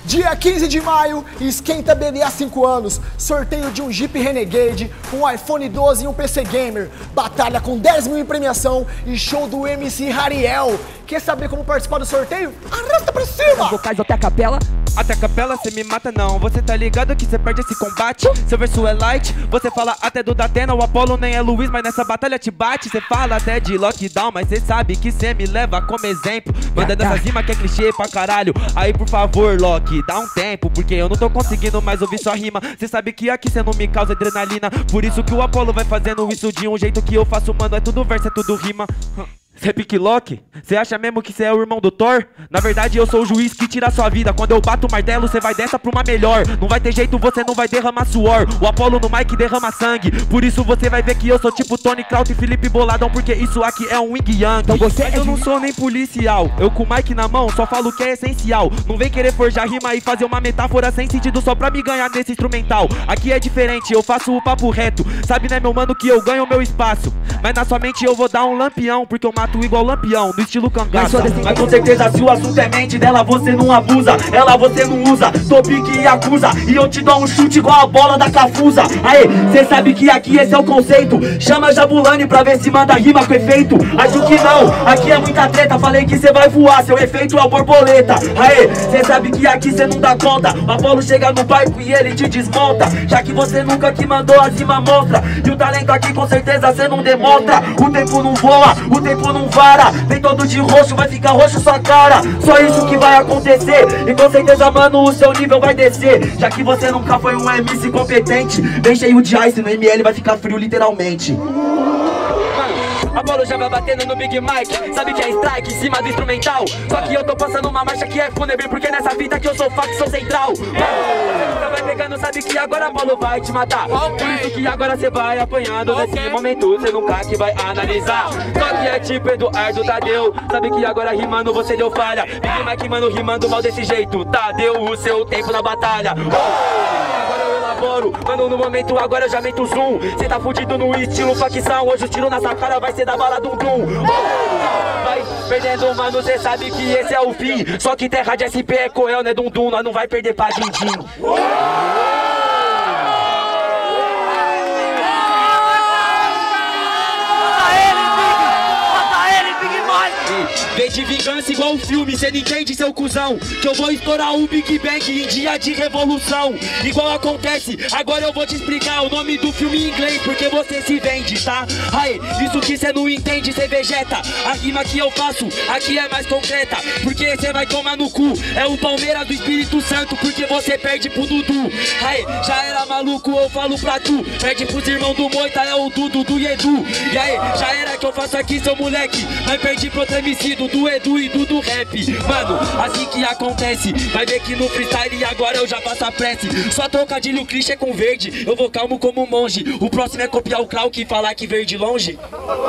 Dia 15 de maio, esquenta BDA 5 anos, sorteio de um Jeep Renegade, um iPhone 12 e um PC Gamer, batalha com 10 mil em premiação e show do MC Rariel. Quer saber como participar do sorteio? Arrasta pra cima! Vocais até a capela. Até a capela cê me mata não, você tá ligado que cê perde esse combate. Seu verso é light, você fala até do Datena. O Apollo nem é Luiz, mas nessa batalha te bate. Cê fala até de lockdown, mas cê sabe que cê me leva como exemplo. Manda nessa rima que é clichê pra caralho. Aí por favor, Loki, dá um tempo, porque eu não tô conseguindo mais ouvir sua rima. Cê sabe que aqui cê não me causa adrenalina, por isso que o Apollo vai fazendo isso de um jeito que eu faço, mano, é tudo verso, é tudo rima. Cê é pique Loki? Cê acha mesmo que cê é o irmão do Thor? Na verdade eu sou o juiz que tira a sua vida. Quando eu bato o martelo cê vai dessa pra uma melhor. Não vai ter jeito, você não vai derramar suor. O Apollo no mic derrama sangue, por isso você vai ver que eu sou tipo Tony Kraut e Felipe Boladão, porque isso aqui é um Wing Yang. Então você mas eu não sou nem policial, eu com o mic na mão só falo o que é essencial. Não vem querer forjar rima e fazer uma metáfora sem sentido só pra me ganhar nesse instrumental. Aqui é diferente, eu faço o papo reto. Sabe né meu mano que eu ganho o meu espaço, mas na sua mente eu vou dar um lampião, porque eu mato igual lampião, no estilo cangaço. Mas com certeza se o assunto é mente dela você não abusa, ela você não usa, tô pique e acusa, e eu te dou um chute igual a bola da Cafusa. Aê, cê sabe que aqui esse é o conceito, chama Jabulani pra ver se manda rima com efeito. Acho que não, aqui é muita treta, falei que cê vai voar, seu efeito é a borboleta. Aê, cê sabe que aqui cê não dá conta, o Apollo chega no barco e ele te desmonta, já que você nunca que mandou as rimas mostra, e o talento aqui com certeza cê não demonstra. O tempo não voa, o tempo não vara, vem todo de roxo, vai ficar roxo sua cara. Só isso que vai acontecer, e com certeza mano o seu nível vai descer, já que você nunca foi um MC competente. Vem cheio de ice, no ML vai ficar frio literalmente. Apollo já vai batendo no Big Mike, sabe que é strike em cima do instrumental. Só que eu tô passando uma marcha que é fúnebre, porque nessa vida que eu sou facção central. Você nunca vai pegando, sabe que agora Apollo vai te matar. Por isso que agora cê vai apanhando, nesse momento cê nunca que vai analisar. Só que é tipo Eduardo Tadeu, sabe que agora rimando você deu falha. Big Mike mano rimando mal desse jeito, Tadeu o seu tempo na batalha. Mano, no momento agora eu já meto o zoom. Cê tá fudido no estilo facção, hoje o tiro nessa cara vai ser da bala do Dum. Vai perdendo, mano, cê sabe que esse é o fim. Só que terra de SP é Coel, né Dum, nós não vai perder pra Dindim. Vem de vingança igual um filme, cê não entende seu cuzão, que eu vou estourar o Big Bang em dia de revolução. Igual acontece, agora eu vou te explicar o nome do filme em inglês, porque você se vende, tá? Aí, isso que cê não entende, cê vegeta. A rima que eu faço, aqui é mais concreta, porque cê vai tomar no cu. É o Palmeiras do Espírito Santo, porque você perde pro Dudu. Aí, já era maluco, eu falo pra tu, perde pros irmãos do Moita, é o Dudu e Edu. E aí, já era que eu faço aqui, seu moleque, mas perdi pro outro MC do Edu e do rap. Mano, assim que acontece, vai ver que no freestyle agora eu já faço a prece. Só trocadilho clichê com verde, eu vou calmo como um monge. O próximo é copiar o Krauk e falar que verde longe.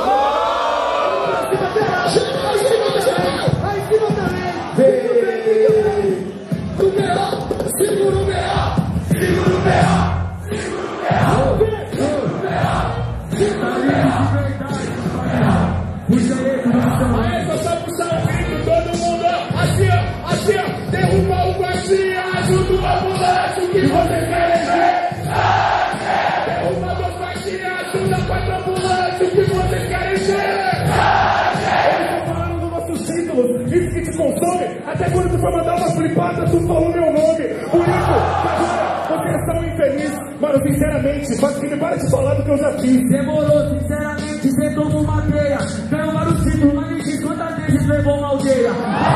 Derruba o guardia, ajuda o ambulante, o que você quer ver? Derruba o guardia, ajuda o ambulante, o que você quer ver? Eles estão falando dos nossos títulos, isso que te consome. Até quando tu foi mandar uma flipada, tu falou meu nome. Por isso, agora, você é tão infeliz. Mano, sinceramente, pode que me para de falar do que eu já fiz. Demorou, sinceramente, cê tomou uma teia. Ganhou vários títulos, mas nem diz quantas vezes levou uma aldeia.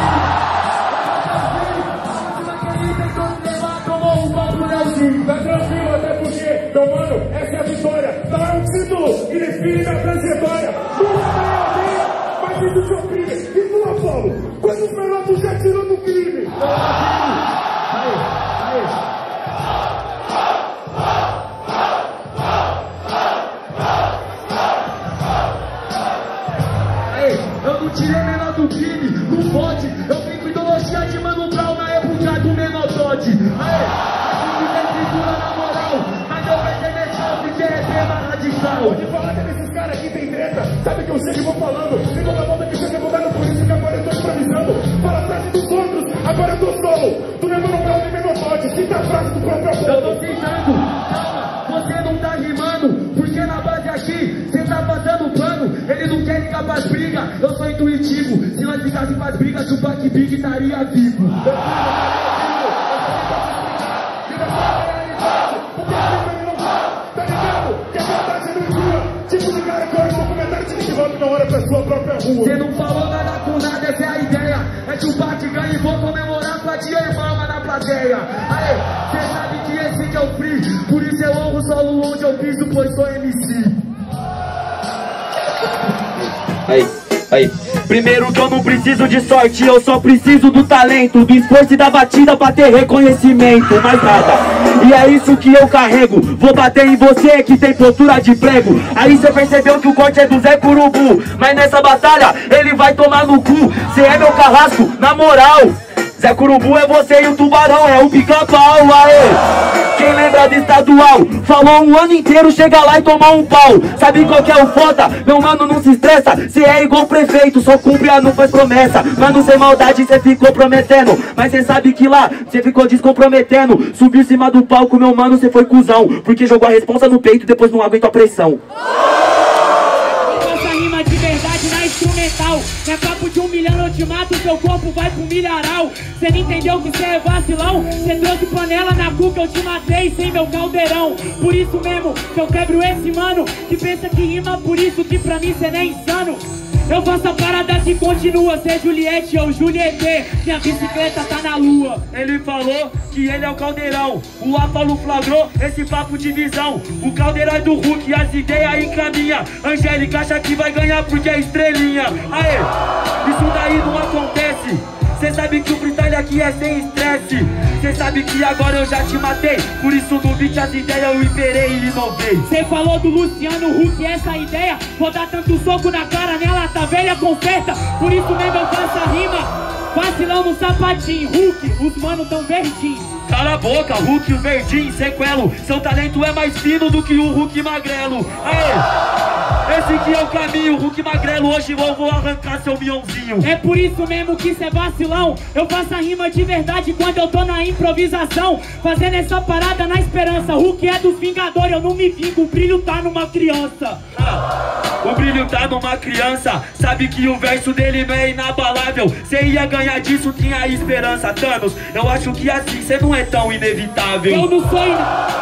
Tá tranquilo, até porque, meu mano, essa é a vitória. Não é um título que define minha trajetória. Não é mas isso que é um crime. E tu, Apollo, quantos pelotos já tirou do crime? Eu não tirei menor do crime, não pode. Eu vim com ideologia de Mano Brown na época do menor Todd. Pode falar que esses caras aqui tem treta. Sabe que eu chego e vou falando. Tem uma volta que você é por isso que agora eu tô improvisando. Para trás dos outros, agora eu tô solo. Tu lembra no meu Se nós ficasse faz briga, se o Black Big estaria vivo. Cê não falou nada com nada, essa é a ideia. É que o bate ganha e vou comemorar com a tia irmã na plateia. Aê, cê sabe que esse que é o free, por isso eu honro o solo onde eu piso, pois sou MC. Aí. Primeiro que eu não preciso de sorte, eu só preciso do talento, do esforço e da batida pra ter reconhecimento, mais nada. E é isso que eu carrego, vou bater em você que tem postura de prego. Aí cê percebeu que o corte é do Zé Curubu, mas nessa batalha ele vai tomar no cu. Cê é meu carrasco, na moral. Zé Curubu é você e o Tubarão é o pica-pau, aê! Quem lembra do estadual? Falou um ano inteiro, chega lá e toma um pau. Sabe qual que é o foda? Meu mano, não se estressa. Cê é igual prefeito, só cumpre a não faz promessa. Mano, sem maldade cê ficou prometendo, mas cê sabe que lá cê ficou descomprometendo. Subiu em cima do palco, meu mano, cê foi cuzão, porque jogou a responsa no peito e depois não aguentou a pressão. Essa rima de verdade na instrumental. Não é papo de 1 milhão, eu te mato, seu corpo vai pro milharal. Cê não entendeu que cê é vacilão? Cê trouxe panela na cuca, eu te matei sem meu caldeirão. Por isso mesmo que eu quebro esse mano que pensa que rima, por isso que pra mim cê nem é insano. Eu faço a parada que continua, cê é Juliette ou Juliette, minha bicicleta tá na lua. Ele falou que ele é o caldeirão, o Apolo flagrou esse papo de visão. O caldeirão é do Hulk, as ideias encaminha. Angélica acha que vai ganhar porque é estrelinha. Aê, isso daí não acontece. Cê sabe que o freestyle aqui é sem estresse. Cê sabe que agora eu já te matei, por isso no beat as ideias eu imperei e inovei. Cê falou do Luciano Huck, essa ideia, vou dar tanto soco na cara nela, tá velha, conserta. Por isso mesmo eu faço a rima, vacilão no sapatinho. Huck, os manos tão verdinho. Cala a boca, Hulk, o verdinho, sequelo. Seu talento é mais fino do que o Hulk magrelo. Aê, esse que é o caminho, Hulk magrelo. Hoje eu vou arrancar seu mionzinho. É por isso mesmo que cê é vacilão. Eu faço a rima de verdade quando eu tô na improvisação, fazendo essa parada na esperança. Hulk é dos Vingadores, eu não me vingo, o brilho tá numa criança. O brilho tá numa criança, sabe que o verso dele não é inabalável. Cê ia ganhar disso, tinha esperança. Thanos, eu acho que assim cê não é tão inevitável. Eu não sou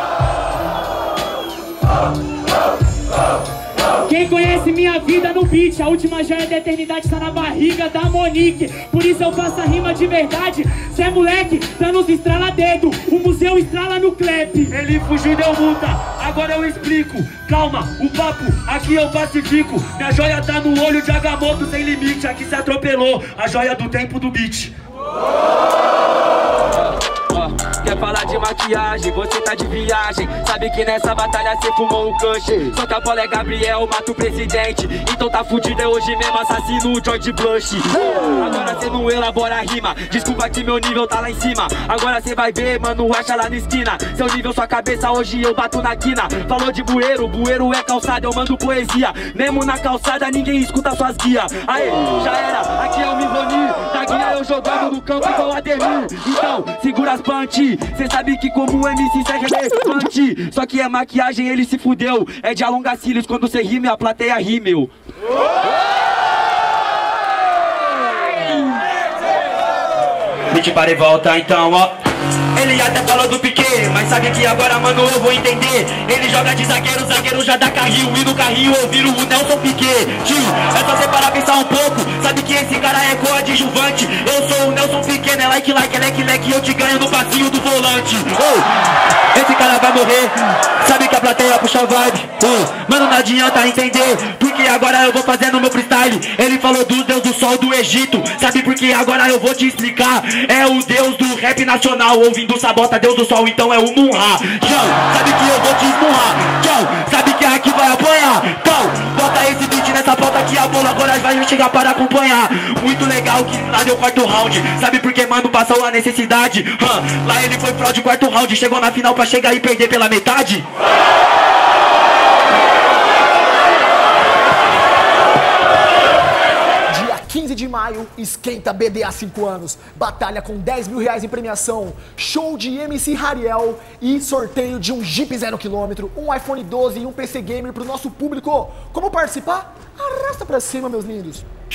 Quem conhece minha vida no beat, a última joia da eternidade está na barriga da Monique. Por isso eu faço a rima de verdade. Cê é moleque, Thanos estrala dedo, o museu estrala no clap. Ele fugiu e deu multa, agora eu explico. Calma, o papo, aqui eu pacifico. Minha joia tá no olho de Agamotto sem limite. Aqui se atropelou, a joia do tempo do beat. Quer falar de maquiagem, você tá de viagem. Sabe que nessa batalha cê fumou um canche. Só que a bola é Gabriel, mata o presidente. Então tá fudido, é hoje mesmo assassino o George Bush. Agora cê não elabora a rima, desculpa que meu nível tá lá em cima. Agora cê vai ver, mano, acha lá na esquina. Seu nível, sua cabeça, hoje eu bato na quina. Falou de bueiro, bueiro é calçada, eu mando poesia. Mesmo na calçada, ninguém escuta suas guias. Aê, já era, aqui é o Mivonir. Da guia eu jogando no campo igual Ademir. Então, segura as punch. Cê sabe que como MC cê é relevante. Só que é maquiagem, ele se fudeu. É de alongar cílios, quando cê rime a plateia ri, meu. Beat para e volta então, ó. Ele até falou do Piquet, mas sabe que agora, mano, eu vou entender. Ele joga de zagueiro, zagueiro já dá carrinho. E no carrinho eu viro o Nelson Piquet. Tio, é só você parar pensar um pouco. Sabe que esse cara é coadjuvante. Eu sou o Nelson Piquet, né? Like, eu te ganho no passinho do volante. Oh, esse cara vai morrer. Sabe que a plateia puxa vibe. Oh, mano, não adianta entender, porque agora eu vou fazendo meu freestyle. Ele falou do Deus do Sol do Egito. Sabe por que agora eu vou te explicar. É o Deus do rap nacional. Ouvindo Sabota, Deus do Sol, então é o Munha. Tchau, sabe que eu vou te esmurrar. Tchau, sabe que aqui vai apanhar. Tchau, bota esse beat nessa pauta que a bola agora vai chegar para acompanhar. Muito legal que lá deu quarto round. Sabe por que, mano, passou a necessidade? Lá ele foi fraude, quarto round. Chegou na final pra chegar e perder pela metade. Dia 15 de maio, esquenta BDA 5 anos. Batalha com 10 mil reais em premiação. Show de MC Hariel e sorteio de um Jeep 0 km, um iPhone 12 e um PC Gamer pro nosso público. Como participar? Arrasta pra cima, meus lindos.